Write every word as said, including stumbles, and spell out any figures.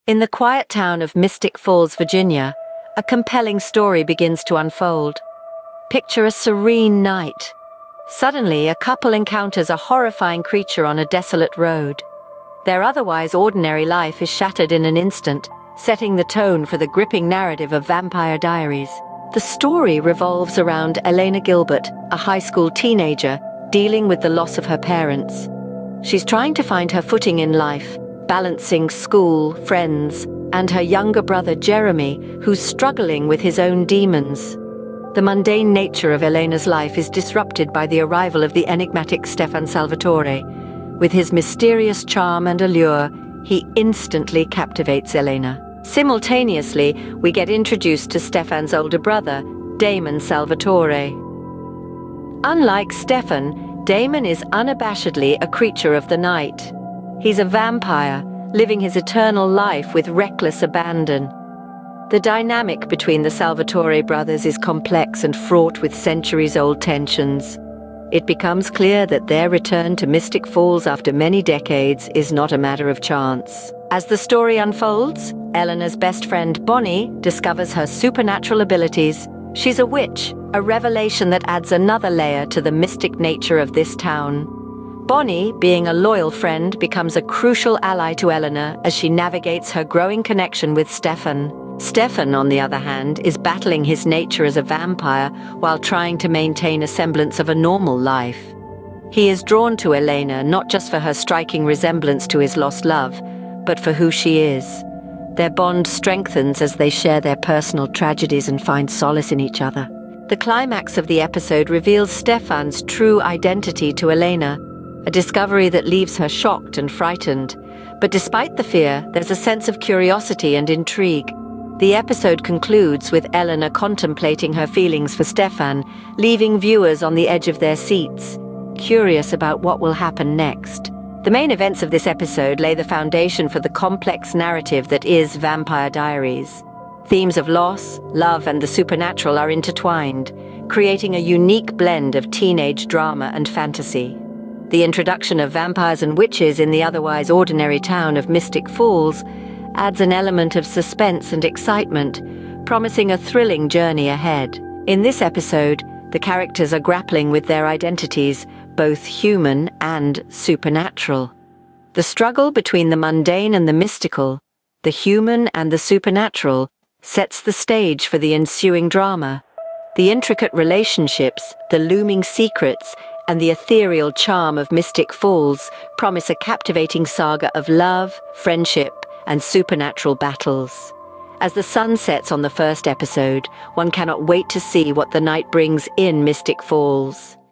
In the quiet town of Mystic Falls, Virginia, a compelling story begins to unfold. Picture a serene night. Suddenly, a couple encounters a horrifying creature on a desolate road. Their otherwise ordinary life is shattered in an instant, setting the tone for the gripping narrative of Vampire Diaries. The story revolves around Elena Gilbert, a high school teenager, dealing with the loss of her parents. She's trying to find her footing in life, balancing school, friends, and her younger brother Jeremy, who's struggling with his own demons. The mundane nature of Elena's life is disrupted by the arrival of the enigmatic Stefan Salvatore. With his mysterious charm and allure, he instantly captivates Elena. Simultaneously, we get introduced to Stefan's older brother, Damon Salvatore. Unlike Stefan, Damon is unabashedly a creature of the night. He's a vampire, living his eternal life with reckless abandon. The dynamic between the Salvatore brothers is complex and fraught with centuries-old tensions. It becomes clear that their return to Mystic Falls after many decades is not a matter of chance. As the story unfolds, Elena's best friend Bonnie discovers her supernatural abilities. She's a witch, a revelation that adds another layer to the mystic nature of this town. Bonnie, being a loyal friend, becomes a crucial ally to Elena as she navigates her growing connection with Stefan. Stefan, on the other hand, is battling his nature as a vampire while trying to maintain a semblance of a normal life. He is drawn to Elena not just for her striking resemblance to his lost love, but for who she is. Their bond strengthens as they share their personal tragedies and find solace in each other. The climax of the episode reveals Stefan's true identity to Elena, a discovery that leaves her shocked and frightened. But despite the fear, there's a sense of curiosity and intrigue. The episode concludes with Elena contemplating her feelings for Stefan, leaving viewers on the edge of their seats, curious about what will happen next. The main events of this episode lay the foundation for the complex narrative that is Vampire Diaries. Themes of loss, love, and the supernatural are intertwined, creating a unique blend of teenage drama and fantasy. The introduction of vampires and witches in the otherwise ordinary town of Mystic Falls adds an element of suspense and excitement, promising a thrilling journey ahead. In this episode, the characters are grappling with their identities, both human and supernatural. The struggle between the mundane and the mystical, the human and the supernatural, sets the stage for the ensuing drama. The intricate relationships, the looming secrets, and the ethereal charm of Mystic Falls promise a captivating saga of love, friendship, and supernatural battles. As the sun sets on the first episode, one cannot wait to see what the night brings in Mystic Falls.